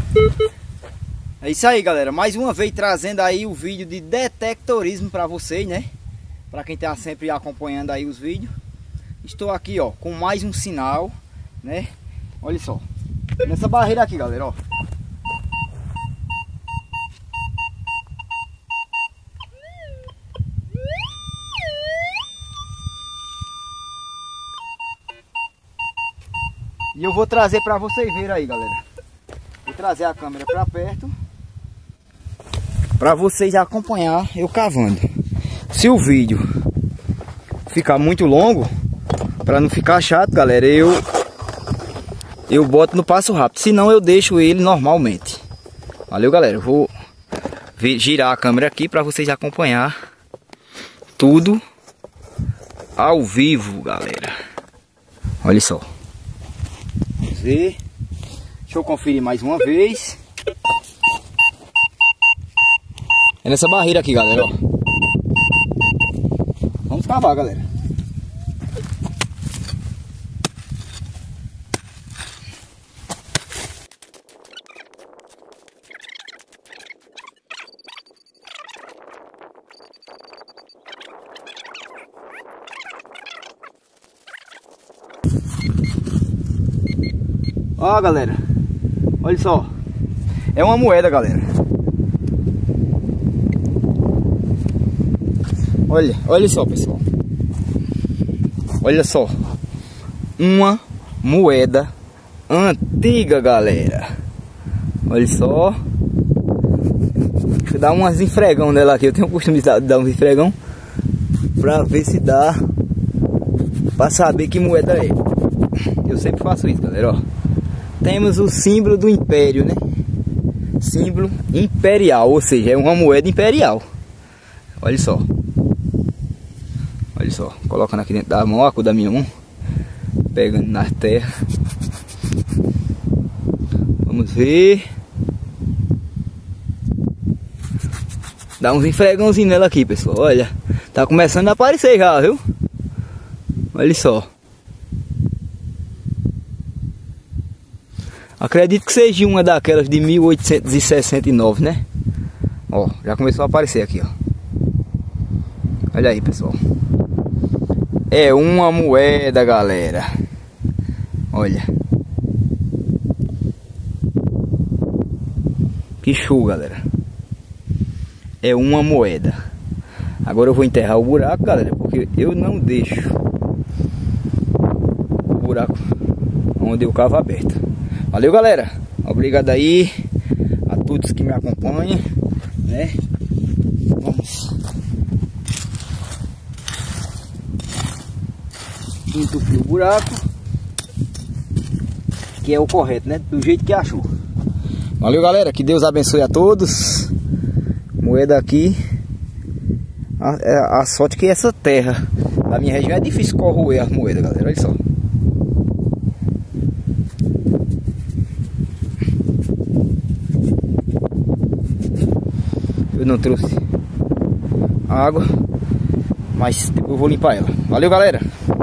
É isso aí, galera, mais uma vez trazendo aí o vídeo de detectorismo para vocês, né? Para quem tá sempre acompanhando aí os vídeos. Estou aqui, ó, com mais um sinal, né? Olha só, nessa barreira aqui, galera, ó. E eu vou trazer para vocês verem aí, galera. Vou trazer a câmera para perto para vocês acompanhar eu cavando. Se o vídeo ficar muito longo, para não ficar chato, galera, eu boto no passo rápido. Se não, eu deixo ele normalmente. Valeu, galera. Eu vou girar a câmera aqui para vocês acompanhar tudo ao vivo, galera. Olha só. Vamos ver. Deixa eu conferir mais uma vez. É nessa barreira aqui, galera, ó. Vamos cavar, galera. Ó, galera, olha só, é uma moeda, galera. Olha só, pessoal. Olha só, uma moeda antiga, galera. Olha só. Deixa eu dar umas esfregão nela aqui. Eu tenho o costume de dar uns esfregão pra ver se dá pra saber que moeda é. Eu sempre faço isso, galera, ó. Temos o símbolo do império, né? Símbolo imperial, ou seja, é uma moeda imperial. Olha só. Olha só, colocando aqui dentro da mão, ó, da minha mão, pegando na terra. Vamos ver. Dá uns enfregãozinhos nela aqui, pessoal. Olha, tá começando a aparecer já, viu? Olha só. Acredito que seja uma daquelas de 1869, né? Ó, já começou a aparecer aqui, ó. Olha aí, pessoal. É uma moeda, galera. Olha. Que show, galera. É uma moeda. Agora eu vou enterrar o buraco, galera, porque eu não deixo o buraco onde eu cavo aberto. Valeu, galera. Obrigado aí a todos que me acompanham, né? Vamos entupir o buraco, que é o correto, né? Do jeito que achou. Valeu, galera. Que Deus abençoe a todos. Moeda aqui. A sorte que essa terra da minha região é difícil corroer as moedas, galera. Olha só. Eu não trouxe água, mas eu vou limpar ela. Valeu, galera.